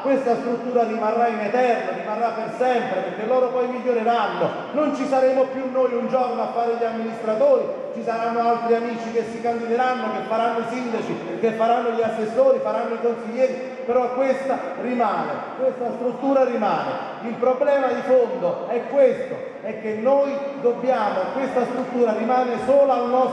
questa struttura rimarrà in eterno, rimarrà per sempre, perché loro poi miglioreranno. Non ci saremo più noi un giorno a fare gli amministratori, ci saranno altri amici che si candideranno, che faranno i sindaci, che faranno gli assessori, faranno i consiglieri, però questa rimane, questa struttura rimane. Il problema di fondo è questo, è che noi dobbiamo, questa struttura rimane solo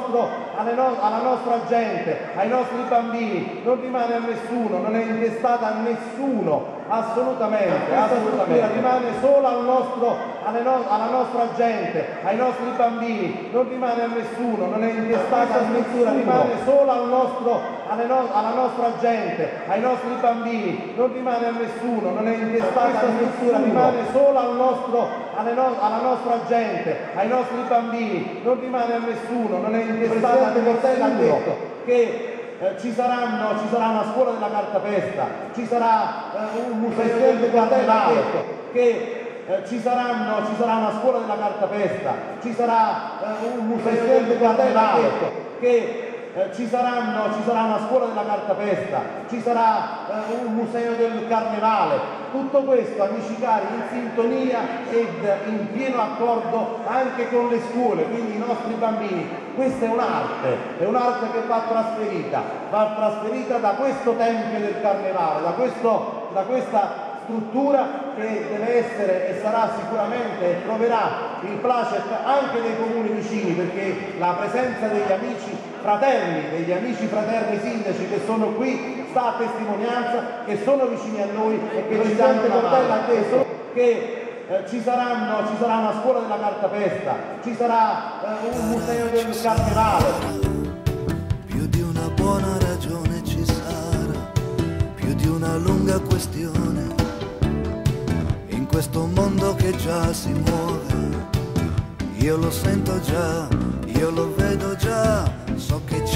alla nostra gente, ai nostri bambini, non rimane a nessuno, non è intestata a nessuno, assolutamente, assolutamente. Rimane solo alla nostra gente, ai nostri bambini, non rimane a nessuno, non è intestata a nessuno, rimane solo alla nostra gente, ai nostri bambini, non rimane a nessuno, non è intestata a nessuno, rimane solo alla nostra gente, ai nostri bambini, non rimane a nessuno, non è intestata a nessuno. Ha detto che ci sarà una scuola della cartapesta, ci sarà un museo del carnevale, che ci sarà una scuola della cartapesta, ci sarà un museo del carnevale, che ci sarà una scuola della cartapesta, ci sarà un museo del carnevale. Tutto questo, amici cari, in sintonia ed in pieno accordo anche con le scuole, quindi i nostri bambini. Questa è un'arte che va trasferita da questo tempio del carnevale, da questa struttura che deve essere e sarà sicuramente, troverà il placet anche dei comuni vicini, perché la presenza degli amici fraterni sindaci che sono qui sta a testimonianza che sono vicini a noi e che ci danno una mano. Ha detto che ci sarà una scuola della cartapesta, ci sarà un museo del carnevale. Più di una buona ragione ci sarà, più di una lunga questione, in questo mondo che già si muove. Io lo sento già, io lo vedo già, so che